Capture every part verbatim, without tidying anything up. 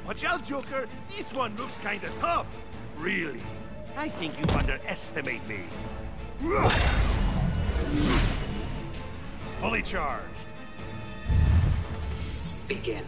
Watch out, Joker. This one looks kinda tough. Really? I think you underestimate me. Fully charged. Begin.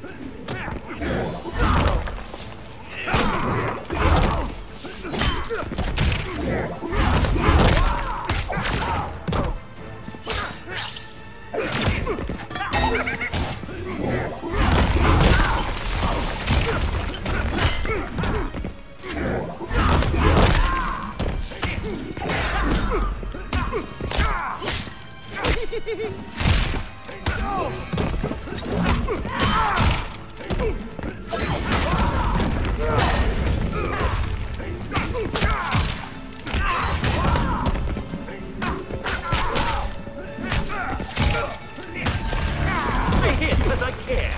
I hit because I care.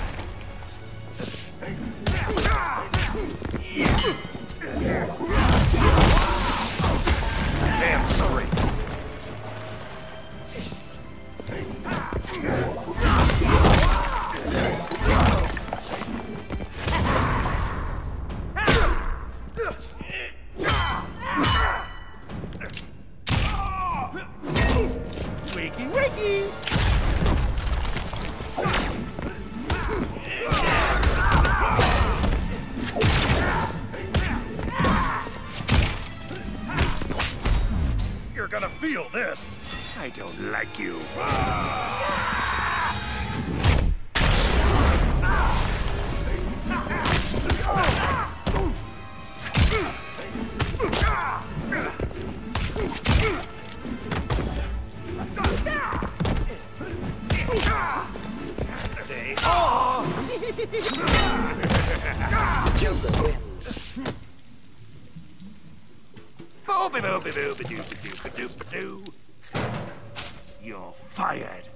Damn straight. Wakey, wakey! You're gonna feel this! I don't like you. Say, oh! Joker wins. Booby booby booby dooby dooby dooby doo. You're fired.